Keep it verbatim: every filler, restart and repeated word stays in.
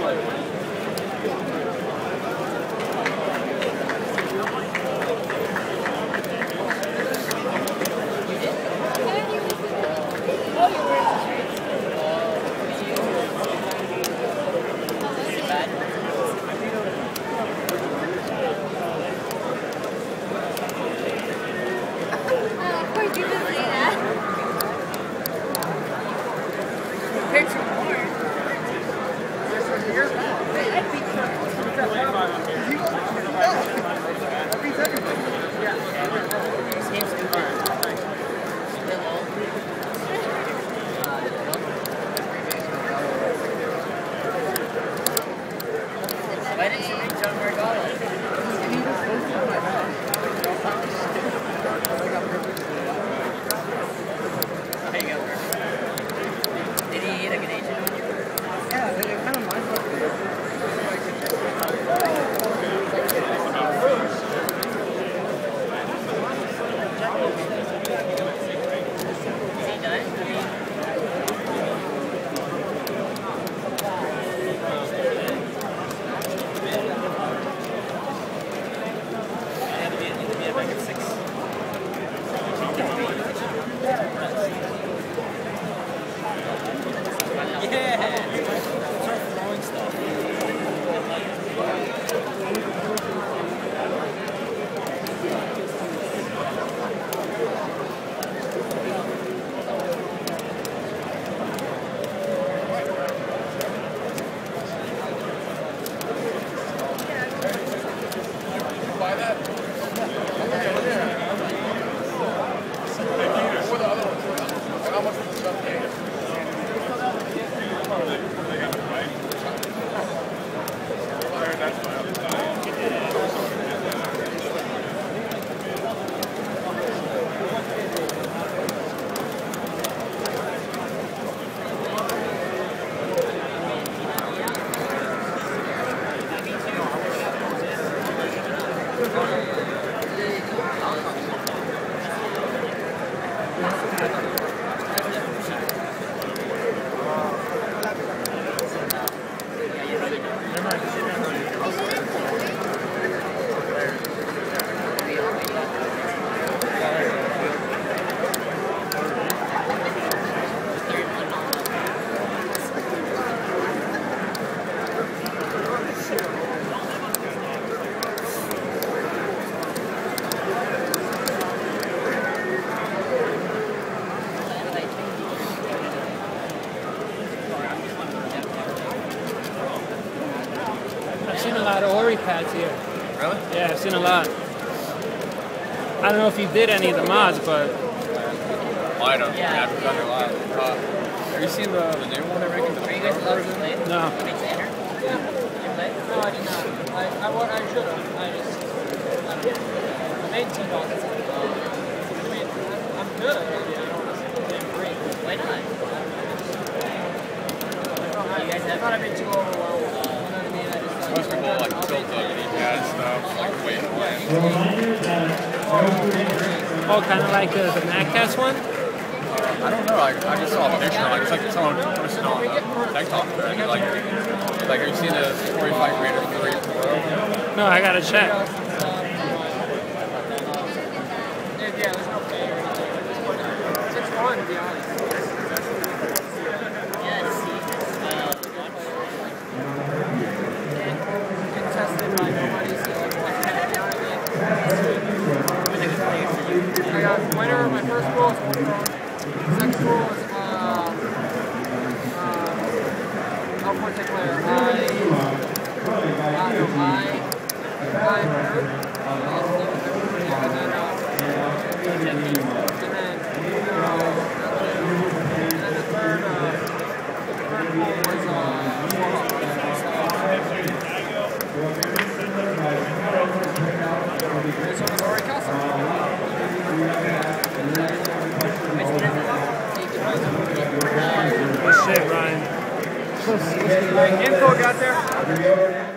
Why didn't you reach John Margotto? There you go. Did he eat a good agent on you? Yeah, they kind of mind Is he done? I've seen a lot of Ori pads here. Really? Yeah, I've seen a lot. I don't know if you did any of the mods, but... Oh, I don't. Yeah, I've done a lot. Uh, have you seen the, the new one they're making? The Are you guys allowed to play? No. You made Xander? Yeah. Did you play? No, I did not. I, I, what I should have. I just, I don't know. I made two dogs. I mean, I'm good. I don't agree. Why not? You guys have, I thought I'd been too overwhelmed. You know what I mean? I just thought, Most people like tilt the D-pad stuff, like wait away. Oh, kind of like the, the Maccast one? I don't know. I, I just saw a picture. Like it's like someone posted on uh, TikTok. Right? Like, like have you seen the forty-five grader three Pro? No, I gotta check. yeah, there's no pay or anything. It's fun, to be honest. Yeah, it's uh, Get tested by nobody, so like, you know what I mean? I got winner of my first goal is one goal. Second goal is uh, uh, how point take player? I, I, no, I, I, hurt. And then, uh, and then, uh, and then the third, uh, the third goal was, uh, four So it was already Castle. Good shit, Ryan. Info got there.